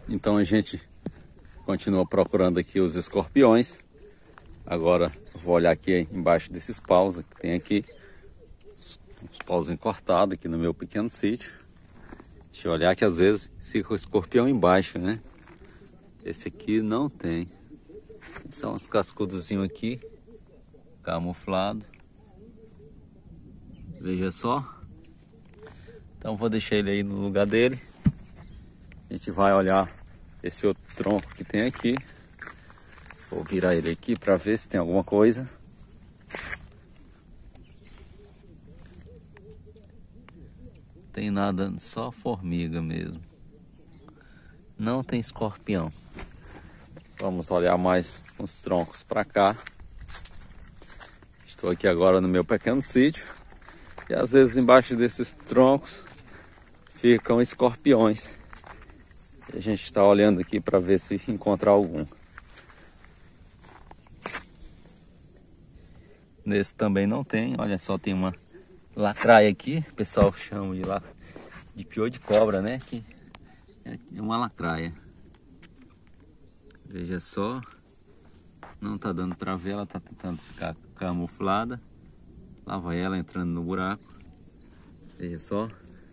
Então a gente continua procurando aqui os escorpiões. Agora eu vou olhar aqui embaixo desses paus que tem aqui. Os paus encortados aqui no meu pequeno sítio. Deixa eu olhar que às vezes fica o escorpião embaixo, né? Esse aqui não tem. São uns cascudozinhos aqui, camuflado. Veja só. Então vou deixar ele aí no lugar dele. A gente vai olhar esse outro tronco que tem aqui. Vou virar ele aqui para ver se tem alguma coisa. Tem nada, só formiga mesmo. Não tem escorpião. Vamos olhar mais uns troncos para cá. Estou aqui agora no meu pequeno sítio. E às vezes embaixo desses troncos ficam escorpiões. E a gente está olhando aqui para ver se encontra algum. Nesse também não tem. Olha só, tem uma lacraia aqui. O pessoal chama de piolho de cobra, né? Que é uma lacraia. Veja só. Não tá dando para ver. Ela tá tentando ficar camuflada. Lá vai ela entrando no buraco. Veja só.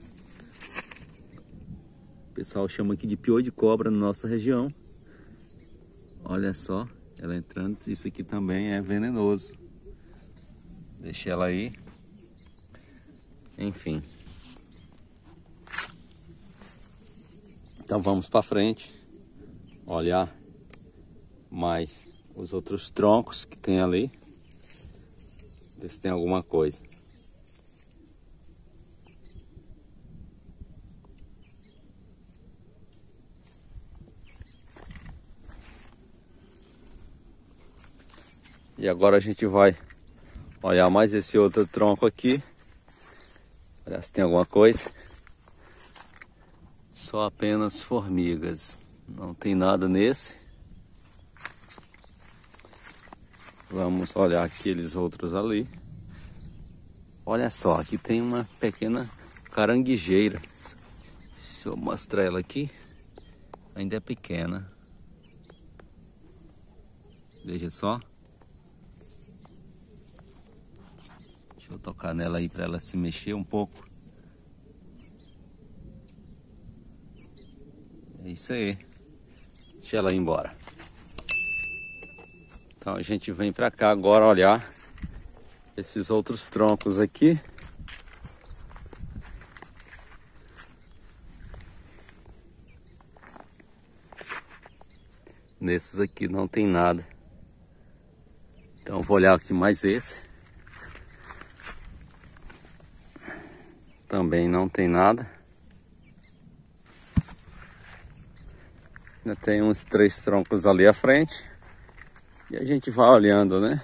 O pessoal chama aqui de piolho de cobra na nossa região. Olha só, ela entrando. Isso aqui também é venenoso. Deixa ela aí. Enfim. Então vamos para frente. Olhar mais os outros troncos que tem ali. Ver se tem alguma coisa. E agora a gente vai olhar mais esse outro tronco aqui. Olha se tem alguma coisa. Só apenas formigas. Não tem nada nesse. Vamos olhar aqueles outros ali. Olha só, aqui tem uma pequena caranguejeira. Deixa eu mostrar ela aqui. Ainda é pequena. Veja só. Deixa eu tocar nela aí para ela se mexer um pouco. É isso aí. Deixa ela ir embora. Então a gente vem para cá agora olhar esses outros troncos aqui. Nesses aqui não tem nada. Então eu vou olhar aqui mais esse. Também não tem nada. Ainda tem uns 3 troncos ali à frente. E a gente vai olhando, né?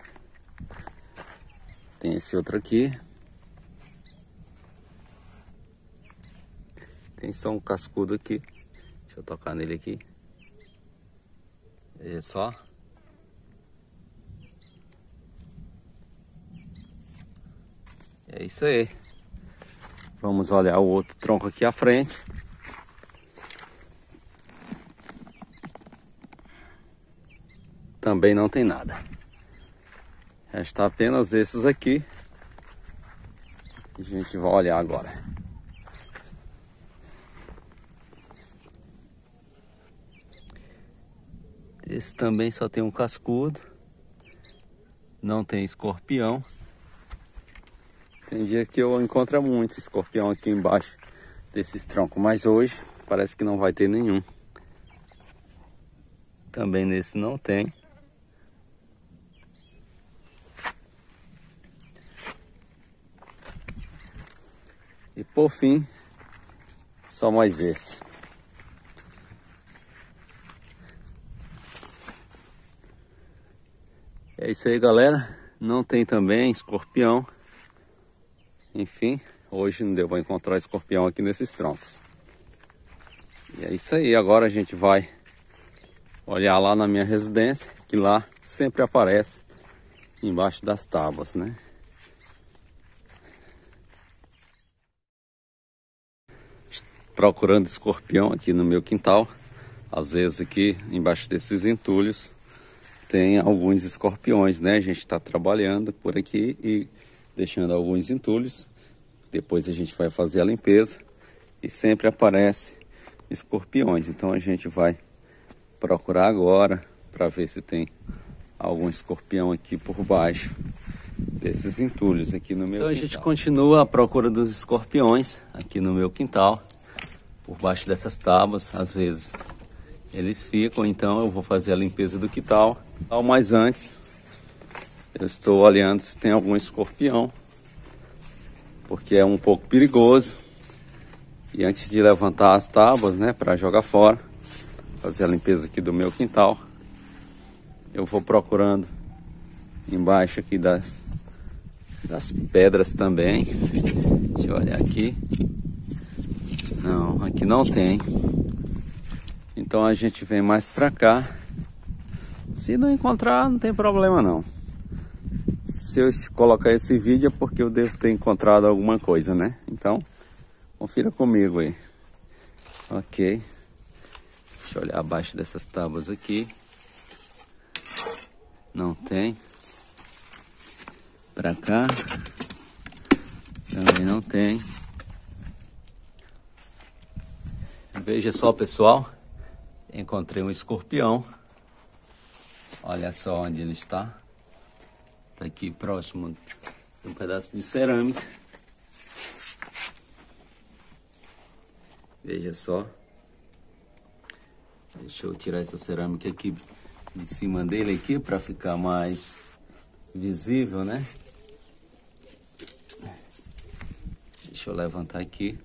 Tem esse outro aqui. Tem só um cascudo aqui. Deixa eu tocar nele aqui. Veja só. É isso aí. Vamos olhar o outro tronco aqui à frente. Também não tem nada. Resta apenas esses aqui. A gente vai olhar agora. Esse também só tem um cascudo. Não tem escorpião. Tem dia que eu encontro muito escorpião aqui embaixo desses troncos. Mas hoje parece que não vai ter nenhum. Também nesse não tem. E por fim, só mais esse. É isso aí, galera. Não tem também escorpião. Enfim, hoje não deu para encontrar escorpião aqui nesses troncos. E é isso aí. Agora a gente vai olhar lá na minha residência, que lá sempre aparece embaixo das tábuas, né? Procurando escorpião aqui no meu quintal. Às vezes aqui embaixo desses entulhos tem alguns escorpiões, né? A gente está trabalhando por aqui e deixando alguns entulhos. Depois a gente vai fazer a limpeza e sempre aparece escorpiões. Então a gente vai procurar agora para ver se tem algum escorpião aqui por baixo desses entulhos aqui no meu quintal. Então a gente continua a procura dos escorpiões aqui no meu quintal, por baixo dessas tábuas. Às vezes eles ficam, então eu vou fazer a limpeza do quintal. Mas antes eu estou olhando se tem algum escorpião, porque é um pouco perigoso. E antes de levantar as tábuas, né, para jogar fora, fazer a limpeza aqui do meu quintal, eu vou procurando embaixo aqui das pedras também. Deixa eu olhar aqui. Não, aqui não tem. Então a gente vem mais pra cá. Se não encontrar, não tem problema não. Se eu colocar esse vídeo é porque eu devo ter encontrado alguma coisa, né? Então, confira comigo aí. Ok. Deixa eu olhar abaixo dessas tábuas aqui. Não tem. Pra cá também não tem. Veja só, pessoal, encontrei um escorpião. Olha só onde ele está. Está aqui próximo de um pedaço de cerâmica. Veja só. Deixa eu tirar essa cerâmica aqui de cima dele aqui para ficar mais visível, né? Deixa eu levantar aqui.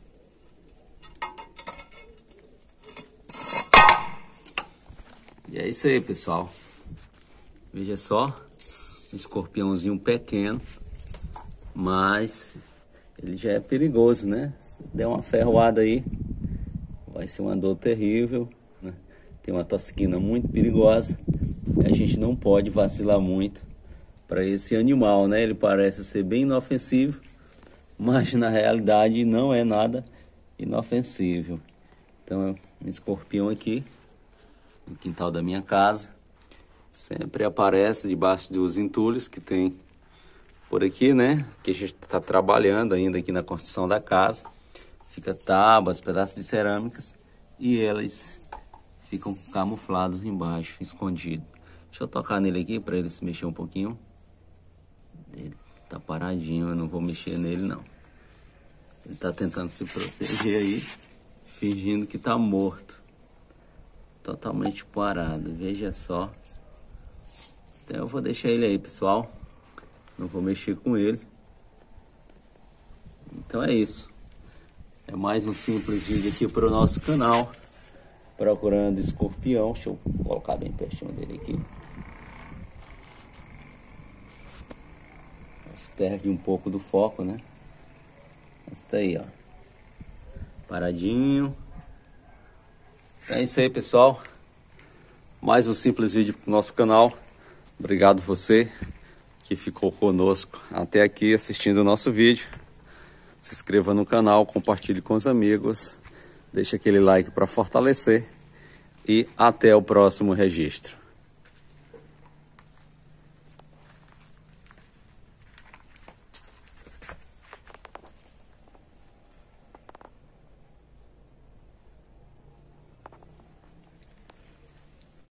E é isso aí, pessoal. Veja só, um escorpiãozinho pequeno, mas ele já é perigoso, né? Se der uma ferroada aí, vai ser uma dor terrível, né? Tem uma tosquina muito perigosa. E a gente não pode vacilar muito para esse animal, né? Ele parece ser bem inofensivo, mas na realidade não é nada inofensivo. Então, um escorpião aqui no quintal da minha casa sempre aparece debaixo dos entulhos que tem por aqui, né? Que a gente está trabalhando ainda aqui na construção da casa. Fica tábuas, pedaços de cerâmicas e eles ficam camuflados embaixo, escondidos. Deixa eu tocar nele aqui para ele se mexer um pouquinho. Ele tá paradinho, eu não vou mexer nele não. Ele tá tentando se proteger aí, fingindo que tá morto. Totalmente parado, veja só. Então eu vou deixar ele aí, pessoal. Não vou mexer com ele. Então é isso. É mais um simples vídeo aqui para o nosso canal. Procurando escorpião. Deixa eu colocar bem pertinho dele aqui. Mas perde um pouco do foco, né? Mas tá aí, ó. Paradinho. É isso aí, pessoal. Mais um simples vídeo para o nosso canal. Obrigado você que ficou conosco até aqui assistindo o nosso vídeo. Se inscreva no canal, compartilhe com os amigos. Deixe aquele like para fortalecer. E até o próximo registro.